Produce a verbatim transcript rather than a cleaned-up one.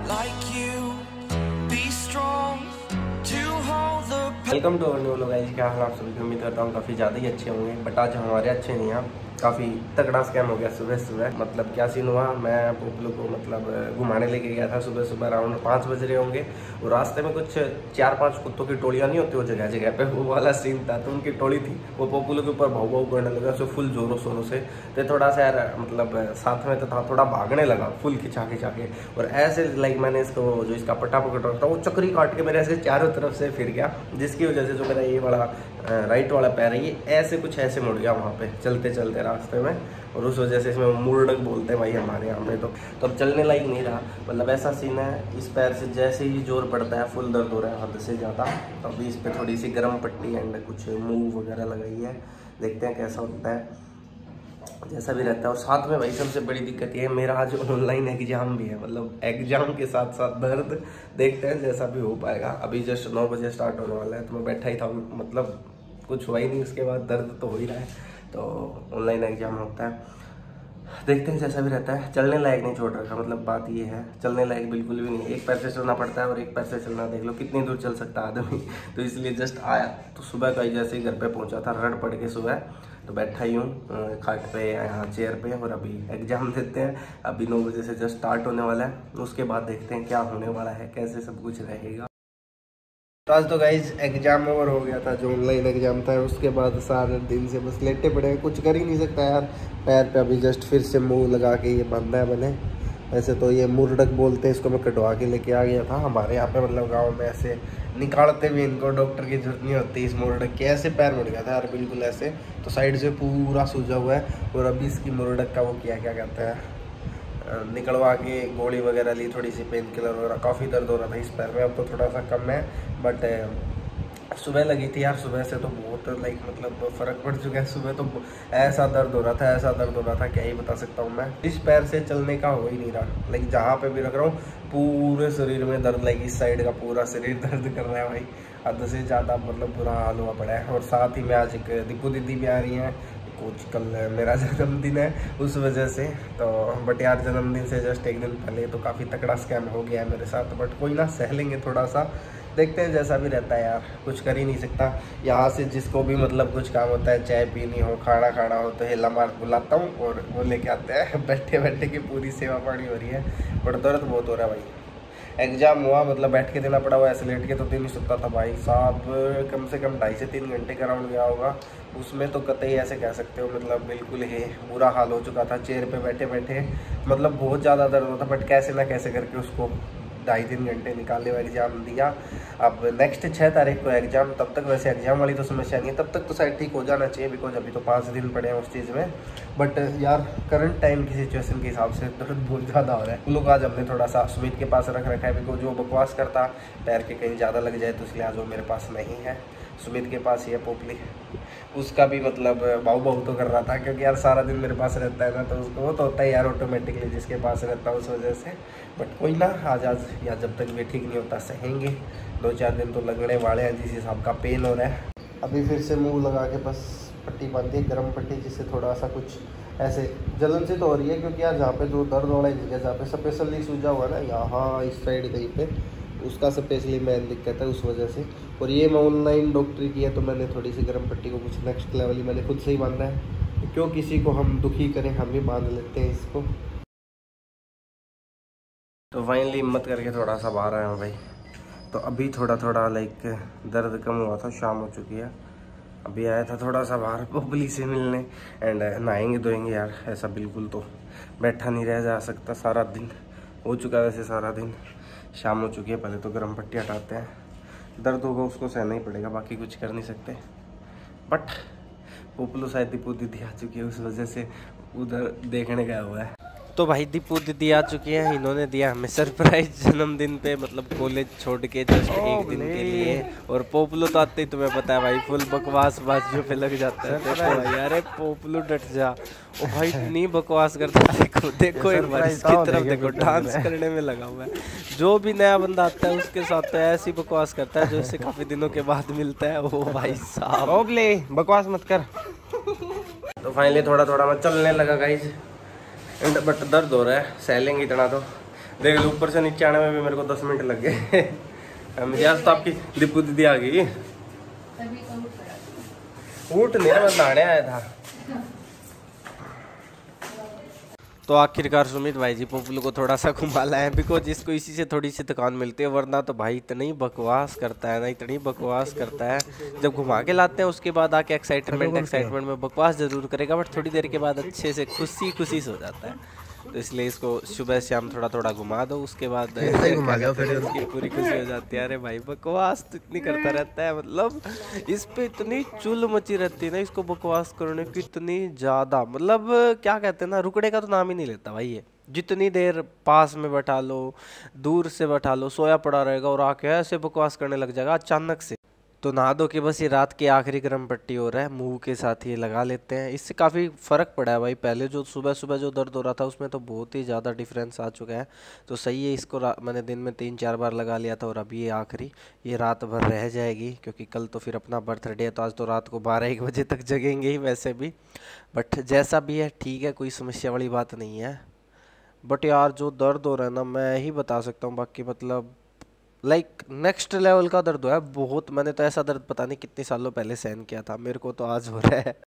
Welcome to our new vlog. Guys क्या हाल आप सभी की, उम्मीद करता हूँ काफ़ी ज़्यादा ही अच्छे होंगे। बट आज हमारे अच्छे नहीं हैं, काफ़ी तगड़ा स्कैम हो गया सुबह सुबह। मतलब क्या सीन हुआ, मैं पोपलू को मतलब घुमाने लेके गया था सुबह सुबह, अराउंड पाँच बज रहे होंगे। और रास्ते में कुछ चार पांच कुत्तों की टोलियाँ नहीं होती वो जगह जगह पे, वो वाला सीन था। तो उनकी टोली थी, वो पोपलू के ऊपर भाव भाव करने लगा सो फुल जोरों शोरों से। तो थोड़ा सा यार मतलब साथ में तो था, थोड़ा भागने लगा फुल खिंचा खिंचा के। और ऐसे लाइक मैंने इसको जो इसका पट्टा पकड़ रहा था वो चक्री काट के मेरे ऐसे चारों तरफ से फिर गया, जिसकी वजह से जो मेरा ये वाला राइट वाला पैर है ये ऐसे कुछ ऐसे मुड़ गया वहाँ पे चलते चलते रास्ते में। और उस वजह से इसमें मुर्डक बोलते हैं भाई हमारे यहाँ पे। तो तो अब चलने लायक नहीं रहा, मतलब ऐसा सीन है। इस पैर से जैसे ही जोर पड़ता है फुल दर्द हो रहा है हद से ज़्यादा। तो अभी इस पर थोड़ी सी गर्म पट्टी एंड कुछ मूव वगैरह लगाई है, देखते हैं कैसा होता है, जैसा भी रहता है। और साथ में भाई सबसे बड़ी दिक्कत ये है, मेरा आज ऑनलाइन एग्जाम भी है, मतलब एग्जाम के साथ साथ दर्द। देखते हैं जैसा भी हो पाएगा। अभी जस्ट नौ बजे स्टार्ट होने वाला है, तो मैं बैठा ही था, मतलब कुछ हुआ ही नहीं, उसके बाद दर्द तो हो ही रहा है। तो ऑनलाइन एग्जाम होता है, देखते हैं जैसा भी रहता है। चलने लायक नहीं छोड़ रखा, मतलब बात ये है, चलने लायक बिल्कुल भी नहीं। एक पैर से चलना पड़ता है और एक पैर से चलना देख लो कितनी दूर चल सकता है आदमी। तो इसलिए जस्ट आया, तो सुबह का ही जैसे ही घर पे पहुंचा था रड़ पड़ के सुबह, तो बैठा ही हूँ खाट पे यहाँ चेयर पे। और अभी एग्जाम देते हैं, अभी नौ बजे से जस्ट स्टार्ट होने वाला है। उसके बाद देखते हैं क्या होने वाला है, कैसे सब कुछ रहेगा। तो आज तो गाइज एग्जाम ओवर हो गया था, जो ऑनलाइन एग्जाम था। उसके बाद सारे दिन से बस लेटे पड़े, कुछ कर ही नहीं सकता यार। पैर पे अभी जस्ट फिर से मुंह लगा के ये बांधा है मैंने। वैसे तो ये मुर्डक बोलते हैं इसको, मैं कटवा के लेके आ गया था। हमारे यहाँ पे मतलब गांव में ऐसे निकालते भी इनको, डॉक्टर की जरूरत नहीं होती इस मुर्डक की। ऐसे पैर मुड़ गया था यार बिल्कुल ऐसे, तो साइड से पूरा सूजा हुआ है। और अभी इसकी मुर्डक का वो किया क्या कहते हैं, निकलवा के गोली वगैरह ली, थोड़ी सी पेन किलर वगैरह। काफ़ी दर्द हो रहा था इस पैर में, अब तो थोड़ा सा कम है। बट सुबह लगी थी यार, सुबह से तो बहुत लाइक मतलब फ़र्क पड़ चुका है। सुबह तो ऐसा दर्द हो रहा था, ऐसा दर्द हो रहा था, क्या ही बता सकता हूँ मैं। इस पैर से चलने का हो ही नहीं रहा, लाइक जहाँ पे भी रख रहा हूँ पूरे शरीर में दर्द, लाइक इस साइड का पूरा शरीर दर्द कर रहा है भाई, हद से ज़्यादा मतलब बुरा हाल हुआ पड़ा है। और साथ ही में आज एक दीपू दीदी भी आ रही हैं, कुछ कल मेरा जन्मदिन है उस वजह से। तो बट यार जन्मदिन से जस्ट एक दिन पहले तो काफ़ी तगड़ा स्कैम हो गया है मेरे साथ। बट कोई ना, सह लेंगे थोड़ा सा, देखते हैं जैसा भी रहता है यार, कुछ कर ही नहीं सकता। यहाँ से जिसको भी मतलब कुछ काम होता है, चाय पीनी हो, खाना खाना हो, तो हेला मार बुलाता हूँ और वो लेके आते हैं। बैठे बैठे की पूरी सेवा पानी हो रही है, बट दर्द बहुत हो रहा है भाई। एग्जाम हुआ मतलब बैठ के देना पड़ा हुआ, ऐसे लेट के तो दे नहीं सकता था भाई साहब। कम से कम ढाई से तीन घंटे का राउंड गया होगा, उसमें तो कतई ऐसे कह सकते हो मतलब बिल्कुल ही बुरा हाल हो चुका था। चेयर पे बैठे बैठे मतलब बहुत ज़्यादा दर्द होता, बट कैसे ना कैसे करके उसको ढाई तीन घंटे निकालने का एग्जाम दिया। अब नेक्स्ट छः तारीख को एग्जाम, तब तक वैसे एग्जाम वाली तो समस्या नहीं है, तब तक तो शायद ठीक हो जाना चाहिए, बिकॉज अभी तो पाँच दिन पड़े हैं उस चीज़ में। बट यार करंट टाइम की सिचुएशन के हिसाब से दर्द बहुत ज़्यादा हो रहा है। लोग आज हमने थोड़ा सा सुमित के पास रख रखा है, बिकॉज जो बकवास करता पैर के कहीं ज़्यादा लग जाए, तो इसलिए आज वो मेरे पास नहीं है, सुमित के पास ही है पोपली। उसका भी मतलब भाव भाव तो कर रहा था, क्योंकि यार सारा दिन मेरे पास रहता है ना, तो उसको वो तो होता है यार ऑटोमेटिकली जिसके पास रहता है उस वजह से। बट कोई ना, आज आज या जब तक भी ठीक नहीं होता सहेंगे, दो चार दिन तो लगने वाले हैं जिस हिसाब का पेन हो रहा है। अभी फिर से मुंह लगा के बस पट्टी बांधी है, गर्म पट्टी, जिससे थोड़ा सा कुछ ऐसे जलन से तो हो रही है, क्योंकि यार जहाँ पे जो दर्द वाला जगह जहाँ पे स्पेशली सूजा हुआ ना, यहाँ इस साइड कहीं पे, उसका स्पेशली मेन दिक्कत है उस वजह से। और ये मैं ऑनलाइन डॉक्टरी की है, तो मैंने थोड़ी सी गर्म पट्टी को कुछ नेक्स्ट लेवल ही मैंने खुद से ही बांधा है। क्यों किसी को हम दुखी करें, हम ही बांध लेते हैं इसको। तो फाइनली हिम्मत करके थोड़ा सा बाहर आया हूँ भाई। तो अभी थोड़ा थोड़ा लाइक दर्द कम हुआ था, शाम हो चुकी है। अभी आया था थोड़ा सा बाहर पब्ली से मिलने, एंड नहाएंगे धोएंगे यार। ऐसा बिल्कुल तो बैठा नहीं रह जा सकता, सारा दिन हो चुका है वैसे, सारा दिन शाम हो चुकी है। पहले तो गर्म पट्टी हटाते हैं, दर्द होगा उसको सहना ही पड़ेगा, बाकी कुछ कर नहीं सकते। बट पोपलू शायद दीपू दीदी आ चुकी है, उस वजह से उधर देखने गया हुआ है। तो भाई दीपू दीदी आ चुकी हैं, इन्होंने दिया हमें सरप्राइज जन्मदिन पे, मतलब कॉलेज छोड़ के जस्ट एक दिन के लिए। और पोपलू तो आते ही तुम्हें पता है भाई फुल बकवास बाजियों पे लग जाता है। देखो भाई, अरे पोपलू डट जा, ओ भाई इतनी बकवास करता है। देखो देखो एक बार इसकी तरफ देखो, डांस करने में लगा हुआ है। जो भी नया बंदा आता है उसके साथ तो ऐसी बकवास करता है जो इससे काफी दिनों के बाद मिलता है। ओ भाई साहब बकवास मत कर। तो फाइनली थोड़ा थोड़ा मैं चलने लगा गाइज, बट दर्द हो रहा है, सह लेंगे इतना तो। देख लो ऊपर से नीचे आने में भी मेरे को दस मिनट लग गए। मुझे आज तो आपकी दीपू दीदी आ गई। उठ नहीं रहा, मैं नहाने आया था। तो आखिरकार सुमित भाई जी पोपलू को थोड़ा सा घुमा लाए, बिकॉज इसको इसी से थोड़ी सी थकान मिलती है, वरना तो भाई इतनी बकवास करता है ना, इतनी बकवास करता है। जब घुमा के लाते हैं उसके बाद आके एक्साइटमेंट एक्साइटमेंट में बकवास जरूर करेगा, बट थोड़ी देर के बाद अच्छे से खुशी खुशी सो जाता है। तो इसलिए इसको सुबह शाम थोड़ा थोड़ा घुमा दो, उसके बाद घुमा गया फिर उसकी पूरी खुशी हो जाती है। अरे भाई बकवास तो इतनी करता रहता है, मतलब इस पे इतनी चुल मची रहती है ना इसको बकवास करने की, इतनी ज़्यादा, मतलब क्या कहते हैं ना, रुकने का तो नाम ही नहीं लेता भाई ये। जितनी देर पास में बैठा लो, दूर से बैठा लो, सोया पड़ा रहेगा और आके ऐसे बकवास करने लग जाएगा अचानक से। तो नहा दो के बस ये रात की आखिरी गर्म पट्टी हो रहा है, मुंह के साथ ये लगा लेते हैं। इससे काफ़ी फ़र्क पड़ा है भाई, पहले जो सुबह सुबह जो दर्द हो रहा था उसमें तो बहुत ही ज़्यादा डिफरेंस आ चुका है। तो सही है, इसको मैंने दिन में तीन चार बार लगा लिया था और अभी ये आखिरी, ये रात भर रह जाएगी, क्योंकि कल तो फिर अपना बर्थडे है, तो आज तो रात को बारह एक बजे तक जगेंगे ही वैसे भी। बट जैसा भी है ठीक है, कोई समस्या वाली बात नहीं है। बट यार जो दर्द हो रहा है ना, मैं ही बता सकता हूँ, बाकी मतलब लाइक नेक्स्ट लेवल का दर्द हुआ है बहुत। मैंने तो ऐसा दर्द पता नहीं कितने सालों पहले सहन किया था, मेरे को तो आज हो रहा है।